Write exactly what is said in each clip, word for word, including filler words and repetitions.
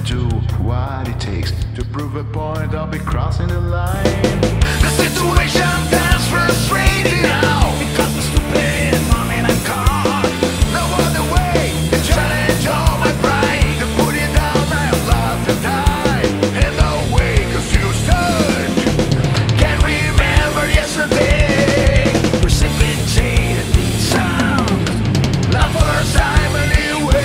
do what it takes to prove a point. I'll be crossing the line. The situation that's frustrating now because the stupid moment I'm caught. No other way to challenge all my pride, to put it down. I have lost the time and no way, cause you stood. Can't remember yesterday, precipitated the sound. Not first time anyway.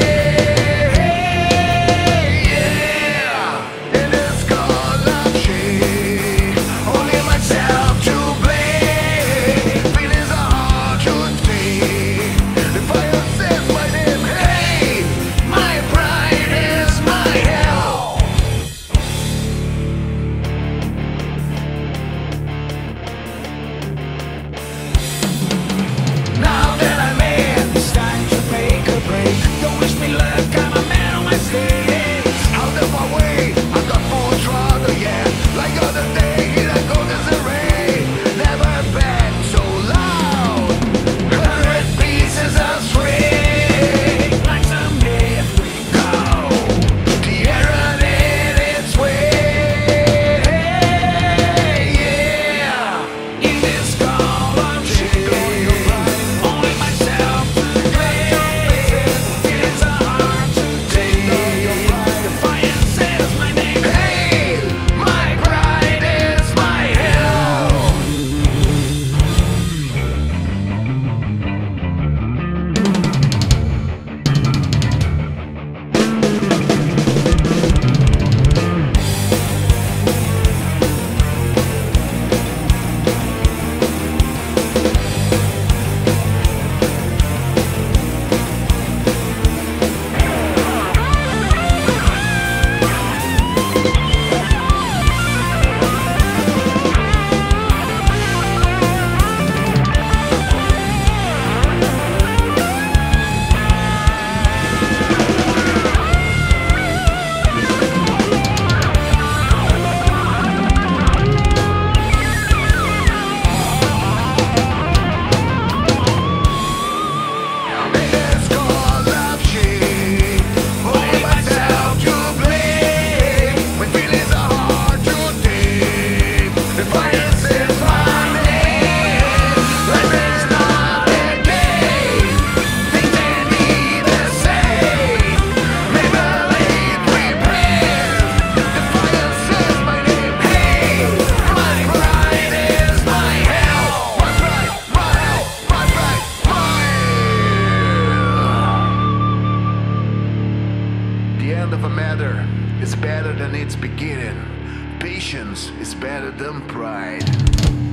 Of a matter is better than its beginning. Patience is better than pride.